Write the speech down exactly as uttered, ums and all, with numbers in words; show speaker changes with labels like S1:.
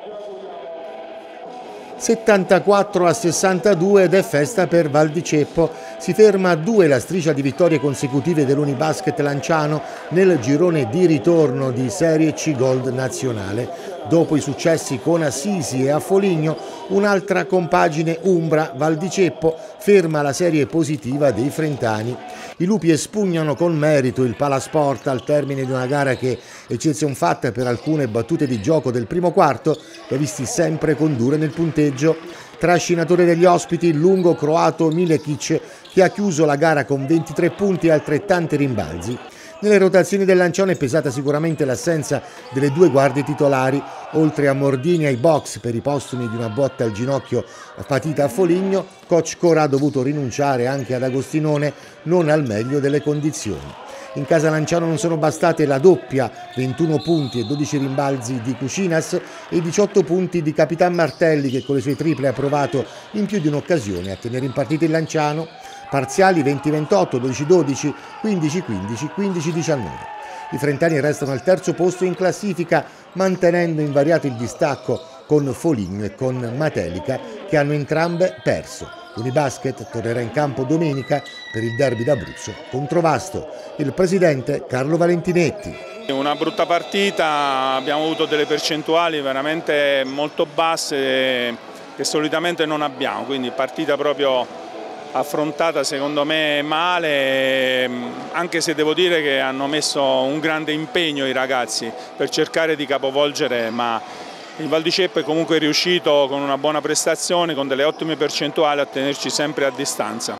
S1: settantaquattro a sessantadue ed è festa per Val di Ceppo. Si ferma a due la striscia di vittorie consecutive dell'Unibasket Lanciano nel girone di ritorno di Serie C Gold nazionale. Dopo i successi con Assisi e a Foligno, un'altra compagine umbra, Val di Ceppo, ferma la serie positiva dei frentani. I lupi espugnano con merito il Palasport al termine di una gara che, eccezion fatta per alcune battute di gioco del primo quarto, li ha visti sempre condurre nel punteggio. Trascinatore degli ospiti, il lungo croato Milekic, che ha chiuso la gara con ventitré punti e altrettanti rimbalzi. Nelle rotazioni del Lanciano è pesata sicuramente l'assenza delle due guardie titolari, oltre a Mordini ai box per i postumi di una botta al ginocchio patita a Foligno. Coach Cora ha dovuto rinunciare anche ad Agostinone, non al meglio delle condizioni. In casa Lanciano non sono bastate la doppia, ventuno punti e dodici rimbalzi di Cucinas e i diciotto punti di Capitan Martelli, che con le sue triple ha provato in più di un'occasione a tenere in partita il Lanciano. Parziali venti ventotto, dodici dodici, quindici quindici, quindici diciannove. I frentani restano al terzo posto in classifica, mantenendo invariato il distacco con Foligno e con Matelica, che hanno entrambe perso. L'Unibasket tornerà in campo domenica per il derby d'Abruzzo contro Vasto. Il presidente Carlo Valentinetti.
S2: Una brutta partita, abbiamo avuto delle percentuali veramente molto basse che solitamente non abbiamo, quindi partita proprio affrontata secondo me male, anche se devo dire che hanno messo un grande impegno i ragazzi per cercare di capovolgere, ma il Val di Ceppo è comunque riuscito con una buona prestazione, con delle ottime percentuali, a tenerci sempre a distanza.